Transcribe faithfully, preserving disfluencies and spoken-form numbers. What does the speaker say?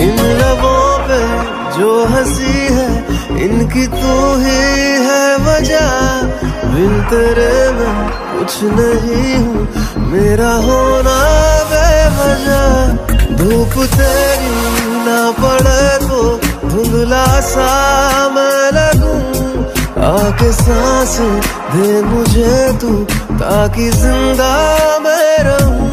इन लबों पे जो हंसी है, इनकी तू ही है वजह। बिन तेरे मैं कुछ नहीं हूँ, मेरा होना बेवजह। धूप तेरी ना पड़े तो धुंधला सा मैं लगूं, आके सांसें दे मुझे तू ताकि जिंदा मैं रहूं।